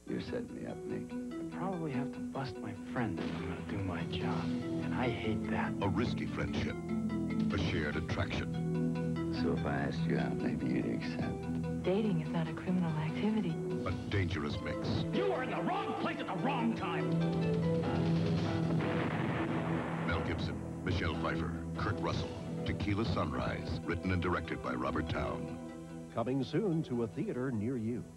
You're setting me up, Nick. I probably have to bust my friend if I'm gonna do my job. And I hate that. A risky friendship. A shared attraction. So if I asked you out, maybe you'd accept. Dating is not a criminal activity. A dangerous mix. You are in the wrong place at the wrong time. Mel Gibson, Michelle Pfeiffer, Kurt Russell. Tequila Sunrise, written and directed by Robert Towne. Coming soon to a theater near you.